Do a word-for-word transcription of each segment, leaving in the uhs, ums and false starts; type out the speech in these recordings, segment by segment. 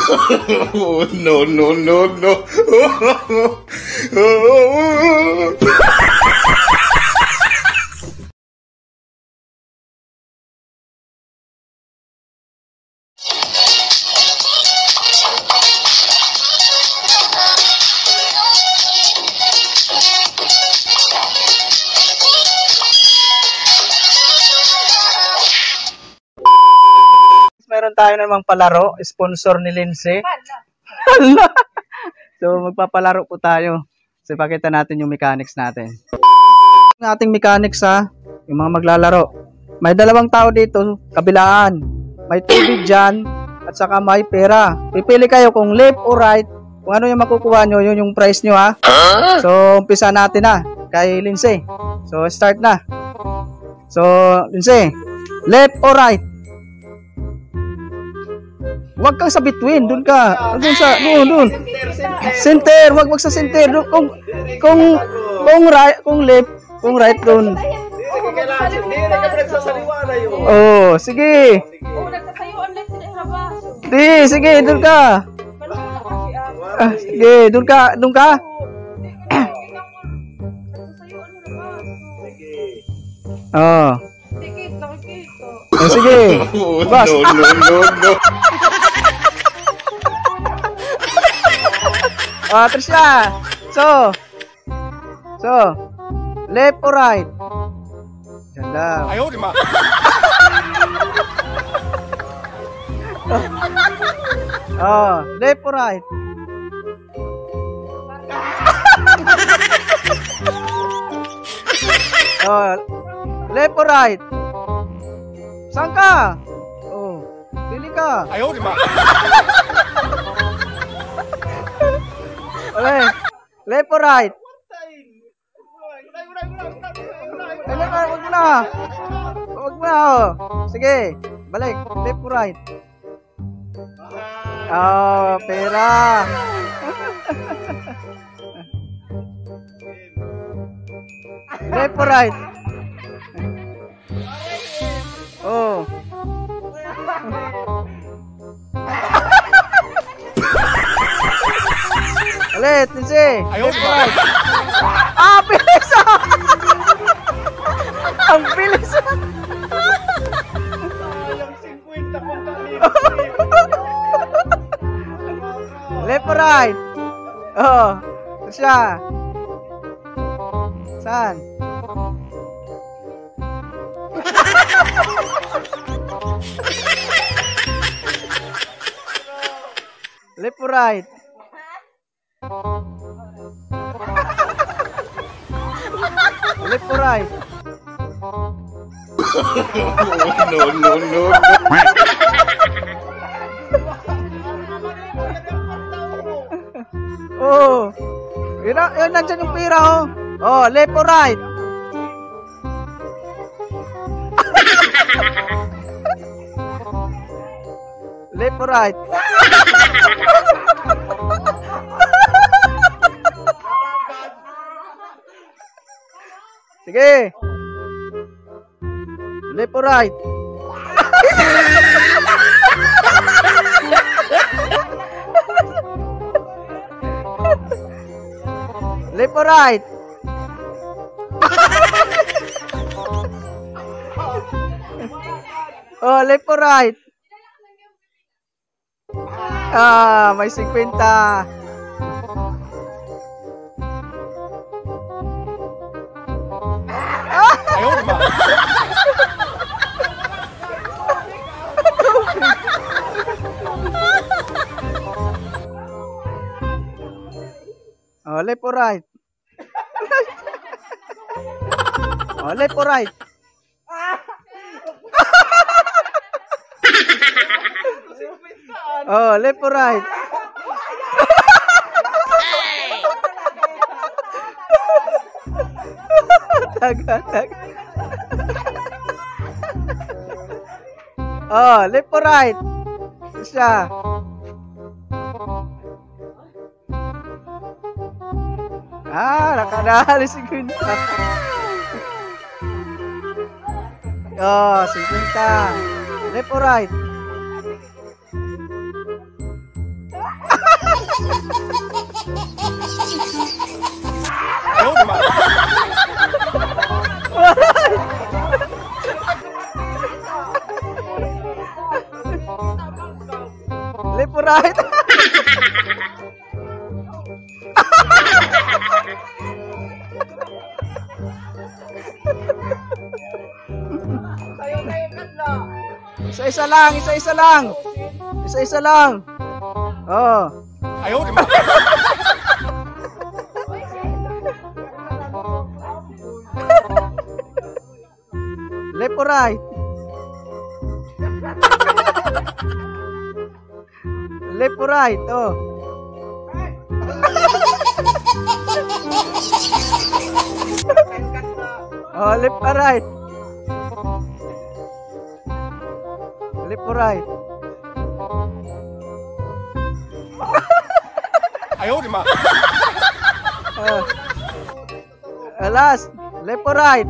Oh, no, no, no, no. Meron tayo namang palaro, sponsor ni Lindsay. Hala. So magpapalaro po tayo. So ipakita natin yung mechanics natin. Yung ating mechanics ha, yung mga maglalaro. May dalawang tao dito, kabilaan. May tubig dyan, at saka may pera. Pipili kayo kung left or right. Kung ano yung makukuha nyo, yun yung price nyo ha. So umpisa natin na kay Lindsay. So start na. So Lindsay, left or right? Wag kang sa between, doon ka. Doon sa, doon, doon. Center, wag wag sa center. Doon, kung kung kung right, kung left, kung right doon. Oh, sige. Di, sige, doon ka. Ah, sige, doon ka, doon ka. Oh. Oh, sige. Bas. No, no, no, no. Ah, Trisha. So. So. Left or right? Diyan lang. Ayaw, di ma. Oh, left or right? Oh, left or right? Saan ka? Oh, pili ka. Ayaw, di ma. Okay. Left or right? Wag na, wag na. Wag na, oh. Sige, balik. Left or right? Oh, pera. Left or right? Oh. Ulit, Lindsay. Ayaw, Left or right? Ah, bilis ah! Ang bilis ah! Left or right? Oh, siya. Saan? Left or right? Left or right? No, no, no, no. Oh. Yun, yun nandiyan yung pira oh. Oh, left or right? Left or right? Sige. Left or right? Left or right? Oh, left or right? Ah, may fifty. Ayaw, di ma. Oh, left or right? Oh, left or right? Oh, left or right? Taga, taga. Oh, left or right? Siya. Ah, nakadali si Gwynta. Oh, si Gwynta. Left or right? Left or right? Isa-isa lang, isa-isa lang. Isa-isa lang. Oh. Ayaw, di ba? Left or right? Left or right? Oh. Oh, left or right? Left or right? Ayaw, di ba? Uh, last, left or right?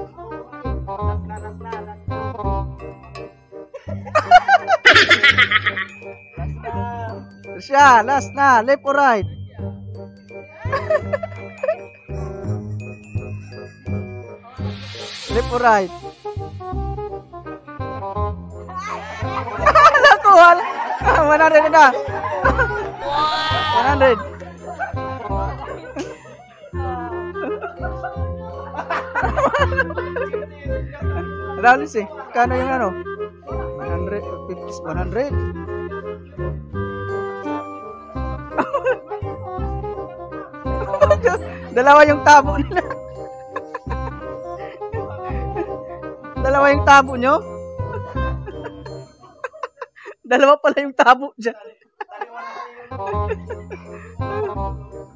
Siya, last na, left or right? Left or right? Nakuha! one hundred na! one hundred! Ralis eh. Kano yung ano? one hundred, fifty, one hundred. Dalawa yung tabo nila. Dalawa yung tabo nyo? Dalawa pala yung tabo dyan.